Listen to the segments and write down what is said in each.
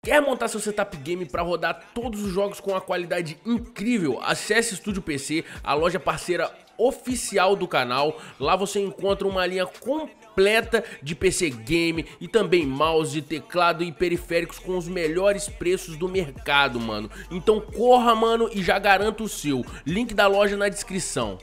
Quer montar seu setup game para rodar todos os jogos com uma qualidade incrível? Acesse Estúdio PC, a loja parceira oficial do canal. Lá você encontra uma linha completa de PC game e também mouse, teclado e periféricos com os melhores preços do mercado, mano. Então corra, mano, e já garanta o seu. Link da loja na descrição.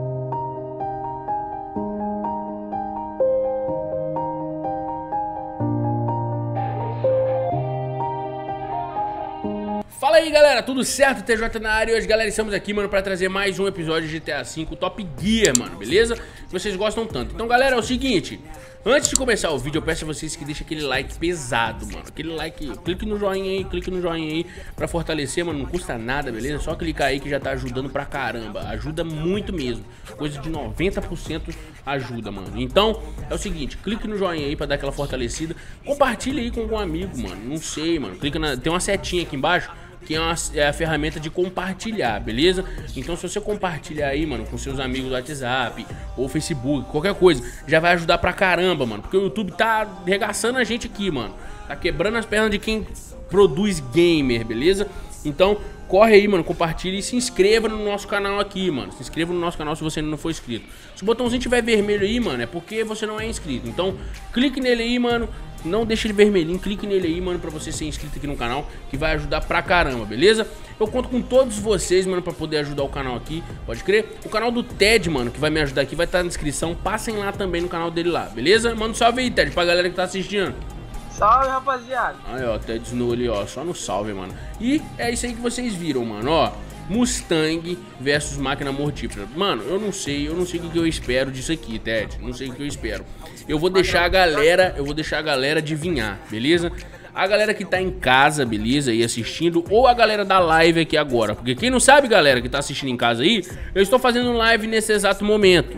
Fala aí, galera, tudo certo? TJ na área e hoje, galera, estamos aqui, mano, pra trazer mais um episódio de GTA V Top Gear, mano, beleza? Que vocês gostam tanto. Então, galera, é o seguinte, antes de começar o vídeo, eu peço a vocês que deixem aquele like pesado, mano. Aquele like, clique no joinha aí pra fortalecer, mano, não custa nada, beleza? É só clicar aí que já tá ajudando pra caramba, ajuda muito mesmo. Coisa de 90% ajuda, mano. Então, é o seguinte, clique no joinha aí pra dar aquela fortalecida. Compartilha aí com algum amigo, mano, não sei, mano. Clica tem uma setinha aqui embaixo, que é a ferramenta de compartilhar, beleza? Então se você compartilhar aí, mano, com seus amigos do WhatsApp ou Facebook, qualquer coisa, já vai ajudar pra caramba, mano. Porque o YouTube tá arregaçando a gente aqui, mano. Tá quebrando as pernas de quem produz gamer, beleza? Então corre aí, mano, compartilha e se inscreva no nosso canal aqui, mano. Se inscreva no nosso canal se você ainda não for inscrito. Se o botãozinho tiver vermelho aí, mano, é porque você não é inscrito. Então clique nele aí, mano. Não deixe ele vermelhinho, clique nele aí, mano, pra você ser inscrito aqui no canal, que vai ajudar pra caramba, beleza? Eu conto com todos vocês, mano, pra poder ajudar o canal aqui, pode crer? O canal do Ted, mano, que vai me ajudar aqui, vai estar na descrição. Passem lá também no canal dele lá, beleza? Manda um salve aí, Ted, pra galera que tá assistindo. Salve, rapaziada. Aí, ó, Ted Snow ali, ó, só no salve, mano. E é isso aí que vocês viram, mano, ó. Mustang versus máquina mortífera. Mano, eu não sei o que eu espero disso aqui, Ted. Não sei o que eu espero. Eu vou deixar a galera adivinhar, beleza? A galera que tá em casa, beleza, aí assistindo, ou a galera da live aqui agora. Porque quem não sabe, galera, que tá assistindo em casa aí, eu estou fazendo live nesse exato momento.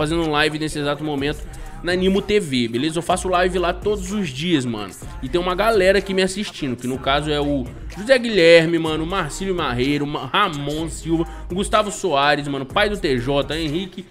Na Nimo TV, beleza? Eu faço live lá todos os dias, mano. E tem uma galera aqui me assistindo, que no caso é o José Guilherme, mano, Marcílio Marreiro, Ramon Silva, Gustavo Soares, mano, pai do TJ, Henrique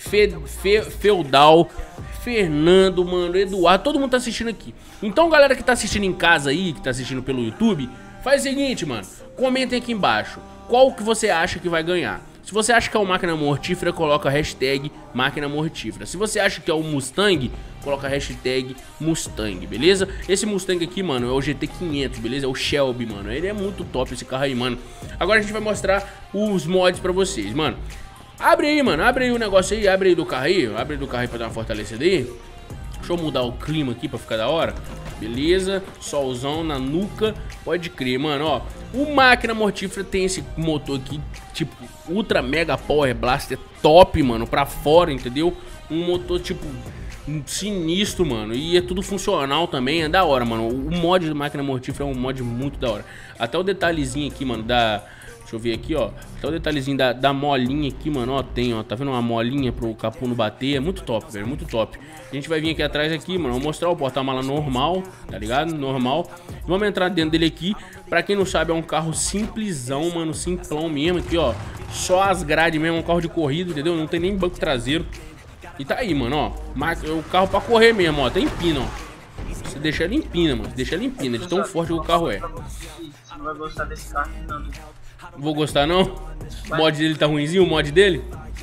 Feudal, Fernando, mano, Eduardo, todo mundo tá assistindo aqui. Então, galera que tá assistindo em casa aí, que tá assistindo pelo YouTube, faz o seguinte, mano, comentem aqui embaixo qual que você acha que vai ganhar. Se você acha que é o máquina mortífera, coloca a hashtag máquina mortífera. Se você acha que é o Mustang, coloca a hashtag Mustang, beleza? Esse Mustang aqui, mano, é o GT500, beleza? É o Shelby, mano. Ele é muito top esse carro aí, mano. Agora a gente vai mostrar os mods pra vocês, mano. Abre aí, mano, abre aí o negócio aí, abre aí do carro aí. Abre aí do carro aí pra dar uma fortalecida aí. Deixa eu mudar o clima aqui pra ficar da hora. Beleza, solzão na nuca. Pode crer, mano, ó. O máquina mortífera tem esse motor aqui, tipo, ultra mega power blaster top, mano, pra fora, entendeu? Um motor, tipo, sinistro, mano. E é tudo funcional também, é da hora, mano. O mod do máquina mortífera é um mod muito da hora. Até o detalhezinho aqui, mano, deixa eu ver aqui, ó. Até o detalhezinho da molinha aqui, mano, ó. Tem, ó. Tá vendo uma molinha pro capô não bater? É muito top, velho. Muito top. A gente vai vir aqui atrás aqui, mano. Vou mostrar o porta-mala normal, tá ligado? Normal. Vamos entrar dentro dele aqui. Pra quem não sabe, é um carro simplesão, mano. Simplão mesmo aqui, ó. Só as grades mesmo. É um carro de corrida, entendeu? Não tem nem banco traseiro. E tá aí, mano, ó. O carro pra correr mesmo, ó. Tem empina, ó. Você deixa ele empina, mano. Deixa ele empina, de tão forte que o carro é. Você não vai gostar desse carro, não. Vou gostar não? O mod dele tá ruimzinho, o mod dele?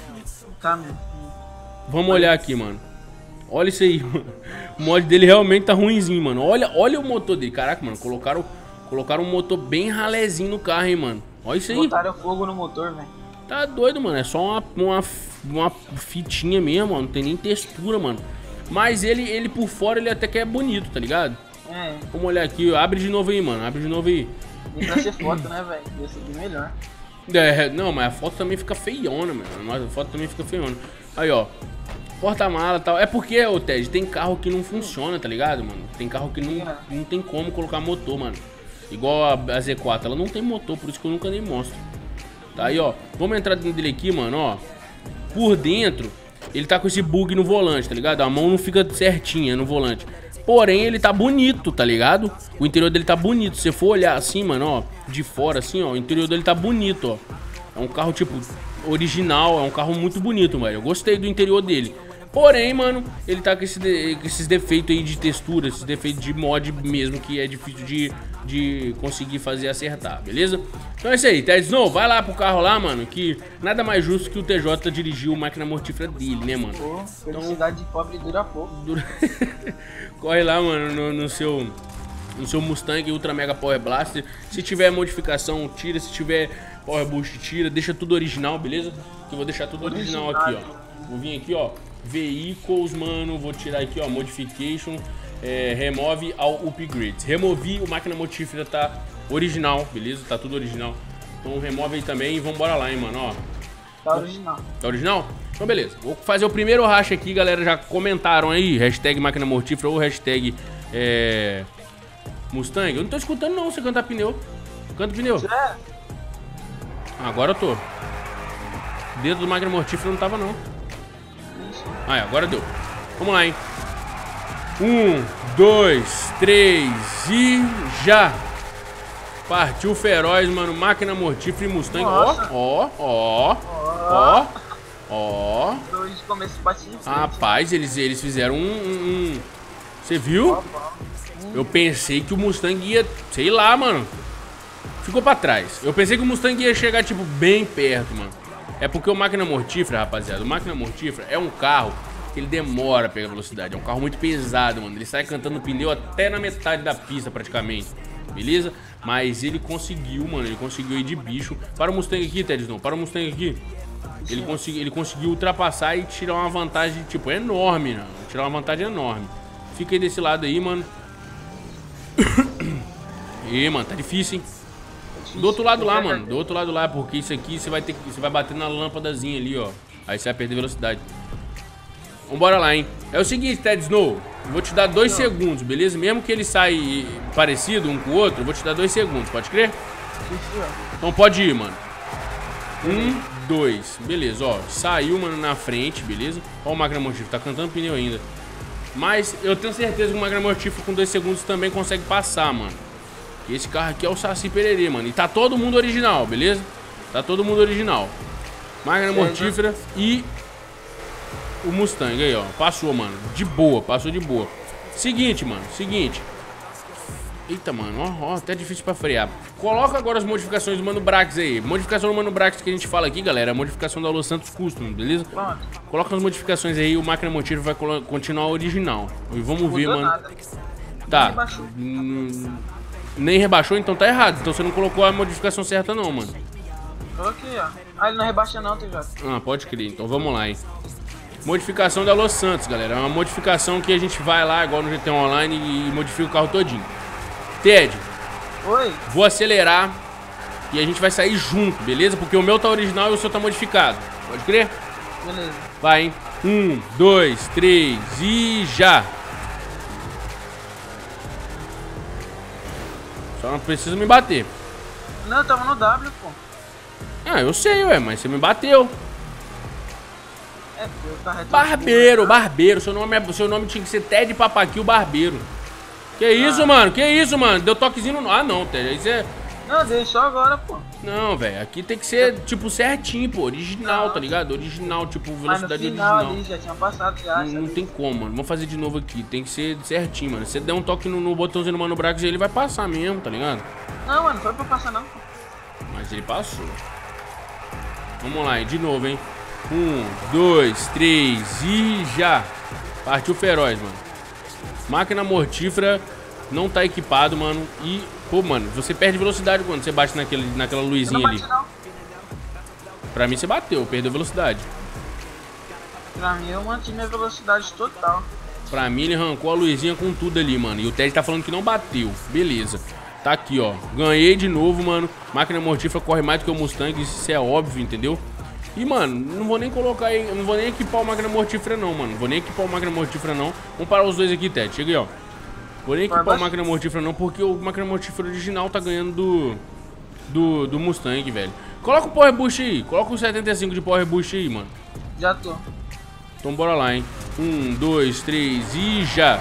Tá mesmo. Vamos olhar aqui, mano. Olha isso aí, mano. O mod dele realmente tá ruimzinho, mano. Olha o motor dele. Caraca, mano, colocaram um motor bem ralezinho no carro, hein, mano. Olha isso aí. Botaram fogo no motor, velho. Tá doido, mano. É só uma fitinha mesmo, mano. Não tem nem textura, mano. Mas ele por fora, ele até que é bonito, tá ligado? É. Vamos olhar aqui. Abre de novo aí, mano. Abre de novo aí. E pra ser foto, né, velho? Ia ser bem melhor. É, não, mas a foto também fica feiona, mano. Mas a foto também fica feiona. Aí, ó. Porta-mala e tal. É porque, ô Ted, tem carro que não funciona, tá ligado, mano? Tem carro que não tem como colocar motor, mano. Igual a Z4, ela não tem motor, por isso que eu nunca nem mostro. Tá aí, ó. Vamos entrar dentro dele aqui, mano, ó. Por dentro, ele tá com esse bug no volante, tá ligado? A mão não fica certinha no volante. Porém, ele tá bonito, tá ligado? O interior dele tá bonito. Se você for olhar assim, mano, ó, de fora assim, ó, o interior dele tá bonito, ó. É um carro, tipo, original, é um carro muito bonito, velho. Eu gostei do interior dele. Porém, mano, ele tá com esses defeitos aí de textura, esses defeitos de mod mesmo, que é difícil de conseguir fazer acertar, beleza? Então é isso aí, Ted Snow, vai lá pro carro lá, mano, que nada mais justo que o TJ dirigir o máquina mortífera dele, né, mano? Pô, felicidade de pobre dura pouco. Corre lá, mano, no seu Mustang Ultra Mega Power Blaster. Se tiver modificação, tira. Se tiver Power Boost, tira. Deixa tudo original, beleza? Que eu vou deixar tudo original aqui, ó. Vou vir aqui, ó. Vehicles, mano. Vou tirar aqui, ó. Modification. Remove all upgrades. Removi, o máquina mortífera tá original, beleza? Tá tudo original. Então remove aí também e vambora lá, hein, mano, ó. Tá original. Tá original? Então beleza. Vou fazer o primeiro racha aqui, galera. Já comentaram aí. Hashtag máquina mortífera ou hashtag Mustang. Eu não tô escutando não você cantar pneu. Canta pneu. Sério? Agora eu tô. Dedo do máquina mortífera não tava não. Aí, agora deu. Vamos lá, hein. 1, 2, 3 e já. Partiu feroz, mano. Máquina mortífera e Mustang. Ó. Dois começo baixinho. Rapaz, eles fizeram Você viu? Eu pensei que o Mustang ia, sei lá, mano. Ficou pra trás. Eu pensei que o Mustang ia chegar, tipo, bem perto, mano. É porque o máquina mortífera, rapaziada, o máquina mortífera é um carro que ele demora a pegar velocidade. É um carro muito pesado, mano. Ele sai cantando pneu até na metade da pista, praticamente. Beleza? Mas ele conseguiu, mano. Ele conseguiu ir de bicho. Para o Mustang aqui, Ted Snow. Para o Mustang aqui. Ele conseguiu ultrapassar e tirar uma vantagem, tipo, enorme, né? Tirar uma vantagem enorme. Fica aí desse lado aí, mano. E, mano, tá difícil, hein? Do outro lado lá, mano. Do outro lado lá, porque isso aqui você vai bater na lâmpadazinha ali, ó. Aí você vai perder velocidade. Vambora lá, hein? É o seguinte, Ted Snow. Vou te dar 2 segundos, beleza? Mesmo que ele saia parecido um com o outro, eu vou te dar 2 segundos, pode crer? Então pode ir, mano. 1, 2. Beleza, ó. Saiu, mano, na frente, beleza? Ó o máquina mortífera, tá cantando pneu ainda. Mas eu tenho certeza que o máquina mortífera com 2 segundos também consegue passar, mano. E esse carro aqui é o Saci Pererê, mano. E tá todo mundo original, beleza? Tá todo mundo original. Máquina mortífera e o Mustang aí, ó. Passou, mano. De boa, passou de boa. Seguinte, mano. Seguinte. Eita, mano. Ó, até difícil pra frear. Coloca agora as modificações do Mano Brax aí. Modificação do Mano Brax que a gente fala aqui, galera, é a modificação da Los Santos Custom, beleza? Pronto. Coloca as modificações aí e o máquina mortífera vai continuar original. E vamos ver, mano. Nada. Tá. Nem rebaixou, então tá errado. Então você não colocou a modificação certa não, mano. Coloquei, ó. Ah, ele não rebaixa não, TJ. Ah, pode crer. Então vamos lá, hein. Modificação da Los Santos, galera. É uma modificação que a gente vai lá, igual no GTA Online, e modifica o carro todinho. Ted. Oi. Vou acelerar e a gente vai sair junto, beleza? Porque o meu tá original e o seu tá modificado. Pode crer? Beleza. Vai, hein. 1, 2, 3 e já. Só não precisa me bater. Não, eu tava no W, pô. Ah, eu sei, ué, mas você me bateu. É, eu tava Barbeiro, Barbeiro. Seu nome tinha que ser Ted Papaquil Barbeiro. Que isso, mano? Que isso, mano? Deu toquezinho no... Ah, não, Ted. Aí você... Não, deixou agora, pô. Não, velho. Aqui tem que ser, tipo, certinho, pô. Original, tá ligado? Original, tipo, velocidade original. Ali, já tinha passado, já. Não tem como, mano. Vamos fazer de novo aqui. Tem que ser certinho, mano. Se você der um toque no botãozinho do Mano Brax, ele vai passar mesmo, tá ligado? Não, mano. Não foi pra passar, não. Mas ele passou. Vamos lá, hein? De novo, hein? 1, 2, 3 e já. Partiu feroz, mano. Máquina mortífera não tá equipado, mano. E, pô, mano, você perde velocidade quando você bate naquela luzinha ali. Não. Pra mim você bateu, perdeu velocidade. Pra mim eu mantive minha velocidade total. Pra mim ele arrancou a luzinha com tudo ali, mano. E o Ted tá falando que não bateu. Beleza. Tá aqui, ó. Ganhei de novo, mano. Máquina mortífera corre mais do que o Mustang, isso é óbvio, entendeu? E, mano, não vou nem colocar aí, não vou nem equipar o máquina mortífera não, mano. Não vou nem equipar o máquina mortífera não. Vamos parar os dois aqui, Ted. Chega aí, ó. Vou nem equipar o máquina mortífera não, porque o máquina mortífera original tá ganhando do Mustang, velho. Coloca o Power Boost aí. Coloca o 75 de Power Boost aí, mano. Já tô. Então bora lá, hein. 1, 2, 3 e já.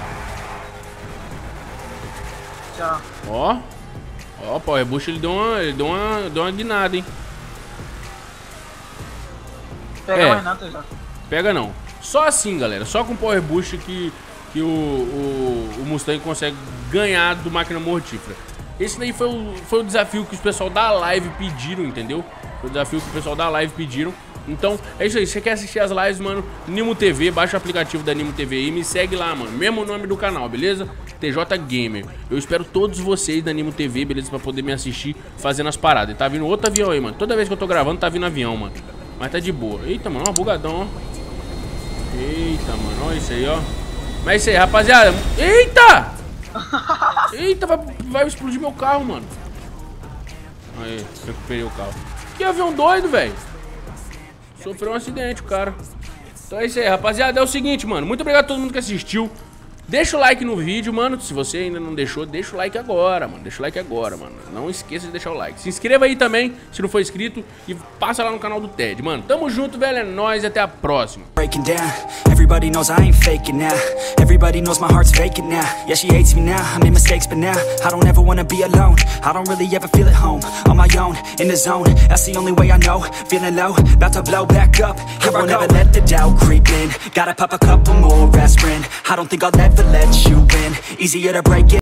Tchau. Ó. Ó, o Power Boost ele deu uma guinada, hein. Pega mais não, TJ. Pega não. Só assim, galera, só com Power Boost que o Mustang consegue ganhar do Máquina Mortífera. Esse daí foi o desafio que os pessoal da live pediram, entendeu? Foi o desafio que o pessoal da live pediram. Então, é isso aí. Se você quer assistir as lives, mano, Nimo TV, baixa o aplicativo da Nimo TV e me segue lá, mano. Mesmo nome do canal, beleza? TJ Gamer. Eu espero todos vocês da Nimo TV, beleza? Pra poder me assistir fazendo as paradas. E tá vindo outro avião aí, mano. Toda vez que eu tô gravando, tá vindo avião, mano. Mas tá de boa. Eita, mano, ó, bugadão, ó. Eita, mano, olha isso aí, ó. Mas é isso aí, rapaziada. Eita! Eita, vai explodir meu carro, mano. Aí, recuperei o carro. Que avião doido, velho. Sofreu um acidente, o cara. Então é isso aí, rapaziada. É o seguinte, mano. Muito obrigado a todo mundo que assistiu. Deixa o like no vídeo, mano. Se você ainda não deixou, deixa o like agora, mano. Deixa o like agora, mano. Não esqueça de deixar o like. Se inscreva aí também, se não for inscrito. E passa lá no canal do Ted, mano. Tamo junto, velho. É nóis e até a próxima. Everybody knows I ain't faking now. Everybody knows my heart's vacant now. Yeah, she hates me now, I made mistakes, but now I don't ever wanna be alone. I don't really ever feel at home. On my own, in the zone, that's the only way I know. Feeling low, about to blow back up. Here I won't ever let the doubt creep in. Gotta pop a couple more aspirin. I don't think I'll ever let you in. Easier to break it